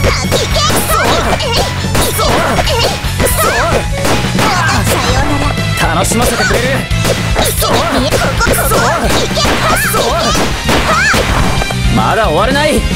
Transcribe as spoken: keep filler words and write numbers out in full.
楽しませてくれる。まだ終われない。